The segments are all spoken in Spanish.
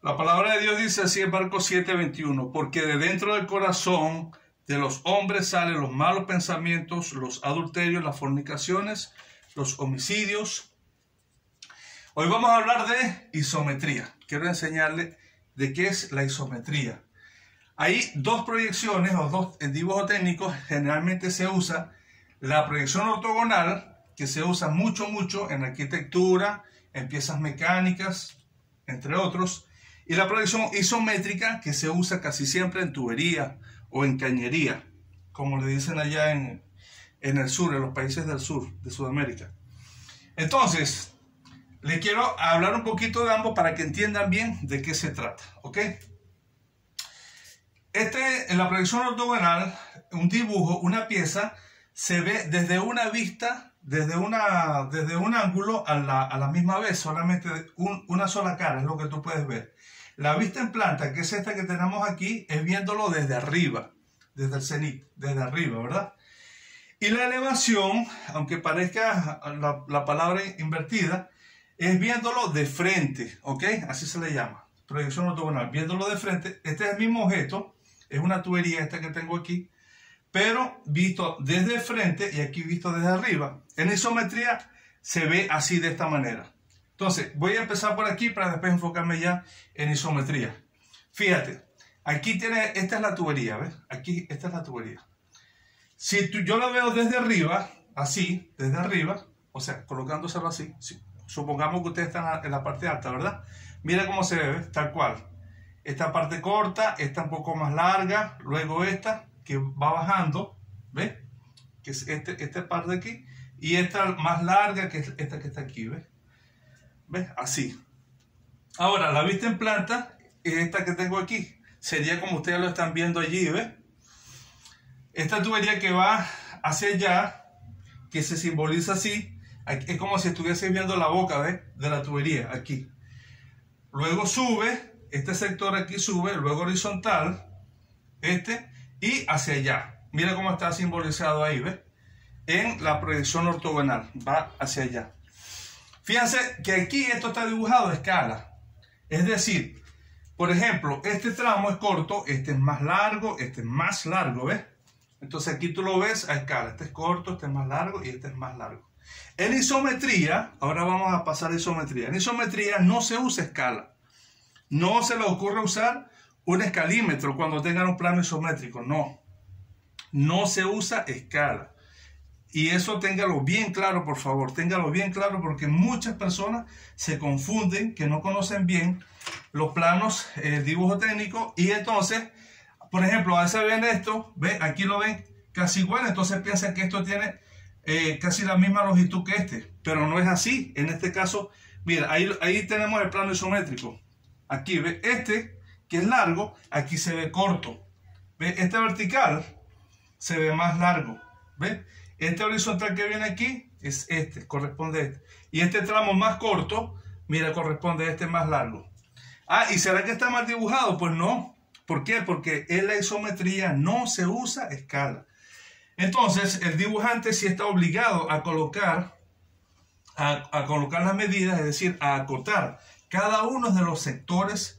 La palabra de Dios dice así en Marcos 7:21, porque de dentro del corazón de los hombres salen los malos pensamientos, los adulterios, las fornicaciones, los homicidios. Hoy vamos a hablar de isometría. Quiero enseñarle de qué es la isometría. Hay dos proyecciones o dos en dibujo técnico. Generalmente se usa la proyección ortogonal, que se usa mucho en arquitectura, en piezas mecánicas, entre otros. Y la proyección isométrica, que se usa casi siempre en tubería o en cañería, como le dicen allá en el sur, en los países del sur de Sudamérica. Entonces, le quiero hablar un poquito de ambos para que entiendan bien de qué se trata, ¿ok? En la proyección ortogonal, un dibujo, una pieza, se ve desde una vista, desde un ángulo a la misma vez, solamente una sola cara, es lo que tú puedes ver. La vista en planta, que es esta que tenemos aquí, es viéndolo desde arriba, desde el cenit, desde arriba, ¿verdad? Y la elevación, aunque parezca la palabra invertida, es viéndolo de frente, ¿ok? Así se le llama, proyección ortogonal, viéndolo de frente. Este es el mismo objeto, es una tubería esta que tengo aquí, pero visto desde frente y aquí visto desde arriba. En isometría se ve así, de esta manera. Entonces, voy a empezar por aquí para después enfocarme ya en isometría. Fíjate, aquí esta es la tubería, ¿ves? Aquí, esta es la tubería. Si yo la veo desde arriba, así, desde arriba, o sea, colocándoselo así, sí, supongamos que ustedes están en la parte alta, ¿verdad? Mira cómo se ve, ¿ves? Tal cual. Esta parte corta, esta un poco más larga, luego esta que va bajando, ¿ves? Que es esta parte de aquí, y esta más larga que es esta que está aquí, ¿ves? ¿Ves? Así. Ahora, la vista en planta es esta que tengo aquí. Sería como ustedes lo están viendo allí, ¿ves? Esta tubería que va hacia allá, que se simboliza así, es como si estuviese viendo la boca, ¿ves? De la tubería, aquí. Luego sube, este sector aquí sube, luego horizontal, y hacia allá. Mira cómo está simbolizado ahí, ¿ves? En la proyección ortogonal, va hacia allá. Fíjense que aquí esto está dibujado a escala. Es decir, por ejemplo, este tramo es corto, este es más largo, este es más largo, ¿ves? Entonces aquí tú lo ves a escala. Este es corto, este es más largo y este es más largo. En isometría, ahora vamos a pasar a isometría. En isometría no se usa escala. No se le ocurre usar un escalímetro cuando tengan un plano isométrico. No. No se usa escala. Y eso téngalo bien claro, por favor. Téngalo bien claro porque muchas personas se confunden, que no conocen bien los planos, el dibujo técnico. Y entonces, por ejemplo, a veces ven esto, ¿ven? Aquí lo ven casi igual. Entonces piensan que esto tiene casi la misma longitud que este. Pero no es así. En este caso, mira, ahí tenemos el plano isométrico. Aquí, ¿ve? Este, que es largo, aquí se ve corto. ¿Ve? Este vertical se ve más largo. ¿Ve? Este horizontal que viene aquí es este, corresponde a este. Y este tramo más corto, mira, corresponde a este más largo. Ah, ¿y será que está mal dibujado? Pues no. ¿Por qué? Porque en la isometría no se usa escala. Entonces, el dibujante sí está obligado a colocar las medidas, es decir, a acotar cada uno de los sectores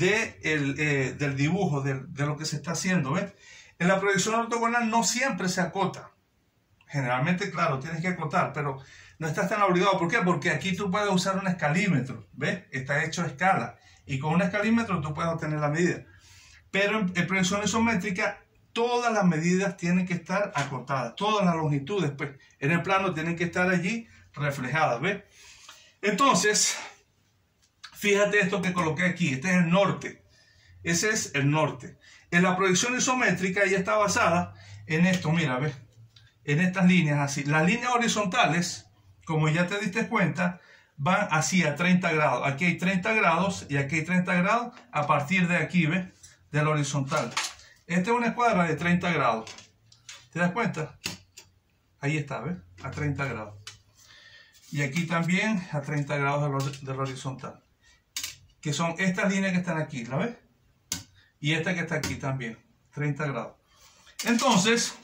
del dibujo, de lo que se está haciendo. ¿Ves? En la proyección ortogonal no siempre se acota. Generalmente, claro, tienes que acotar, pero no estás tan obligado. ¿Por qué? Porque aquí tú puedes usar un escalímetro, ¿ves? Está hecho a escala. Y con un escalímetro tú puedes obtener la medida. Pero en proyección isométrica, todas las medidas tienen que estar acotadas. Todas las longitudes, pues, en el plano tienen que estar allí reflejadas, ¿ves? Entonces, fíjate esto que coloqué aquí. Este es el norte. Ese es el norte. En la proyección isométrica ya está basada en esto, mira, ¿ves? En estas líneas así. Las líneas horizontales, como ya te diste cuenta, van así a 30 grados. Aquí hay 30 grados y aquí hay 30 grados a partir de aquí, ¿ves? Del horizontal. Esta es una escuadra de 30 grados. ¿Te das cuenta? Ahí está, ¿ves? A 30 grados. Y aquí también a 30 grados del horizontal. Que son estas líneas que están aquí, ¿la ves? Y esta que está aquí también, 30 grados. Entonces,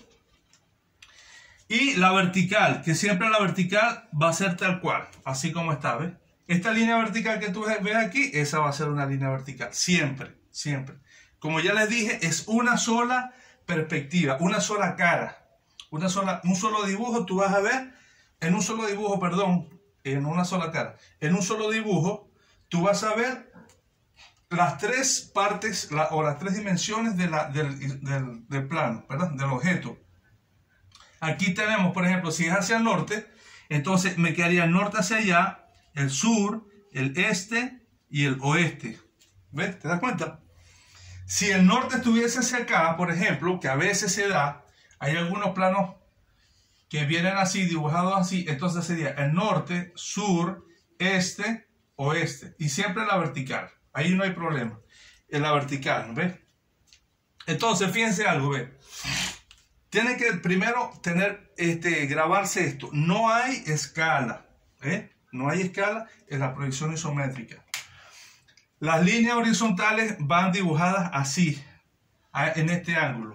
y la vertical, que siempre la vertical va a ser tal cual, así como está, ¿ves? Esta línea vertical que tú ves aquí, esa va a ser una línea vertical, siempre, siempre. Como ya les dije, es una sola perspectiva, una sola cara, un solo dibujo. Tú vas a ver, en un solo dibujo, perdón, en una sola cara, en un solo dibujo, tú vas a ver las tres partes o las tres dimensiones del plano, ¿verdad? Del objeto. Aquí tenemos, por ejemplo, si es hacia el norte, entonces me quedaría el norte hacia allá, el sur, el este y el oeste. ¿Ves? ¿Te das cuenta? Si el norte estuviese hacia acá, por ejemplo, que a veces se da, hay algunos planos que vienen así, dibujados así, entonces sería el norte, sur, este, oeste. Y siempre en la vertical. Ahí no hay problema. En la vertical, ¿ves? Entonces, fíjense algo, ¿ves? Tiene que primero grabarse esto. No hay escala, ¿eh? No hay escala en la proyección isométrica. Las líneas horizontales van dibujadas así, en este ángulo.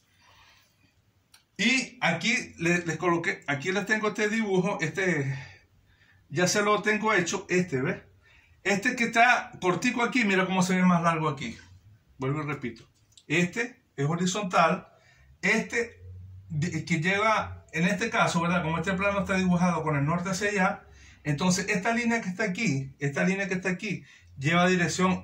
Y aquí les coloqué, aquí les tengo este dibujo, ya se lo tengo hecho, ¿ves? Este que está cortico aquí, mira cómo se ve más largo aquí. Vuelvo y repito. Este es horizontal. Este que lleva, en este caso, ¿verdad? Como este plano está dibujado con el norte hacia allá, entonces esta línea que está aquí, lleva dirección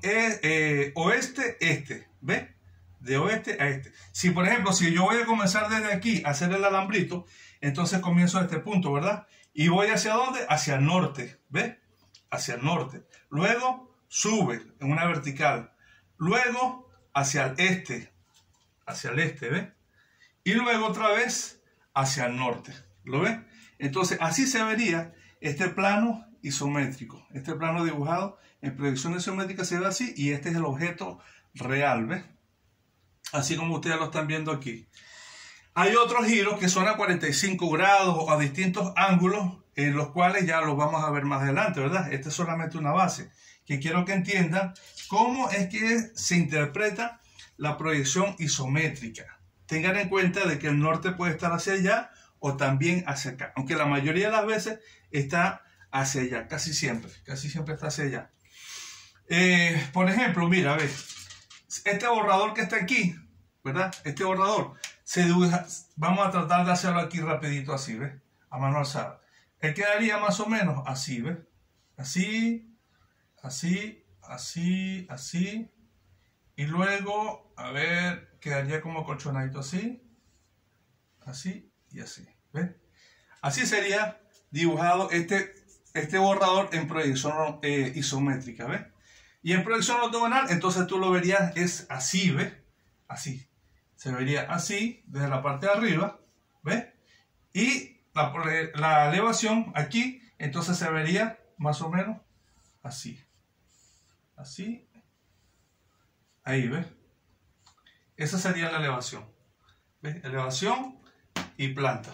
oeste-este, ¿ves? De oeste a este. Si, por ejemplo, si yo voy a comenzar desde aquí a hacer el alambrito, entonces comienzo a este punto, ¿verdad? Y voy hacia dónde? Hacia el norte, ¿ves? Hacia el norte. Luego sube en una vertical. Luego hacia el este, ¿ves? Y luego otra vez hacia el norte. ¿Lo ves? Entonces, así se vería este plano isométrico. Este plano dibujado en proyección isométrica se ve así, y este es el objeto real, ¿ves? Así como ustedes lo están viendo aquí. Hay otros giros que son a 45 grados o a distintos ángulos, en los cuales ya los vamos a ver más adelante, ¿verdad? Esta es solamente una base, que quiero que entiendan cómo es que se interpreta la proyección isométrica. Tengan en cuenta de que el norte puede estar hacia allá o también hacia acá, aunque la mayoría de las veces está hacia allá, casi siempre está hacia allá. Por ejemplo, mira, ¿ves? Este borrador que está aquí, ¿verdad? Este borrador se dibuja, vamos a tratar de hacerlo aquí rapidito así, ¿ves? A mano alzada. Él quedaría más o menos así, ¿ves? Así, así, así, así. Y luego, a ver, quedaría como colchonadito así, así y así, ¿ves? Así sería dibujado este borrador en proyección isométrica, ¿ves? Y en proyección ortogonal, entonces tú lo verías, es así, ¿ves? Así. Se vería así, desde la parte de arriba, ¿ves? Y la elevación aquí, entonces se vería más o menos así. Así. Ahí, ¿ves? Esa sería la elevación. ¿Ves? Elevación y planta.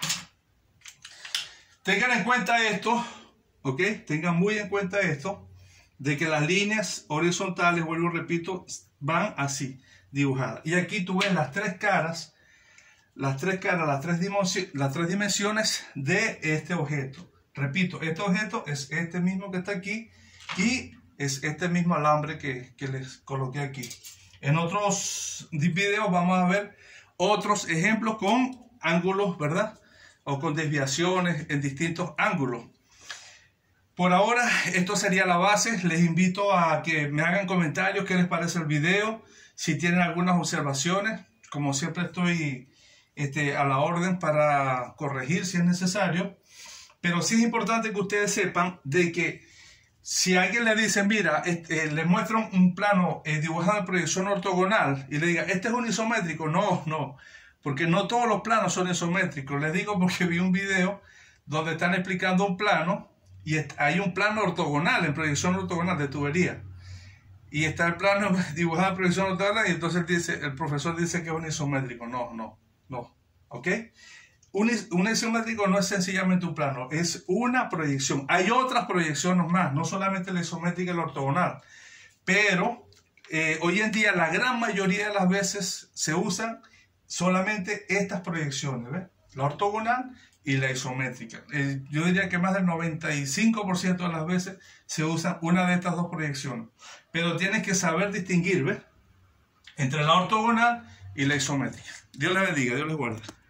Tengan en cuenta esto, ¿ok? Tengan muy en cuenta esto, de que las líneas horizontales, vuelvo y repito, van así, dibujadas. Y aquí tú ves las tres caras, las tres dimensiones de este objeto. Repito, este objeto es este mismo que está aquí y es este mismo alambre que les coloqué aquí. En otros videos vamos a ver otros ejemplos con ángulos, ¿verdad? O con desviaciones en distintos ángulos. Por ahora, esto sería la base. Les invito a que me hagan comentarios qué les parece el video. Si tienen algunas observaciones, como siempre estoy a la orden para corregir si es necesario. Pero sí es importante que ustedes sepan de que si a alguien le dice, mira, le muestran un plano dibujado en proyección ortogonal y le diga, este es un isométrico. No, no, porque no todos los planos son isométricos. Les digo porque vi un video donde están explicando un plano y hay un plano ortogonal, en proyección ortogonal de tubería. Y está el plano dibujado en proyección ortogonal y entonces el profesor dice que es un isométrico. No, no, no. ¿Ok? Un isométrico no es sencillamente un plano, es una proyección. Hay otras proyecciones más, no solamente la isométrica y la ortogonal. Pero hoy en día la gran mayoría de las veces se usan solamente estas proyecciones, ¿ves? La ortogonal y la isométrica. Yo diría que más del 95% de las veces se usa una de estas dos proyecciones. Pero tienes que saber distinguir, ¿ves?, entre la ortogonal y la isométrica. Dios les bendiga, Dios les guarde.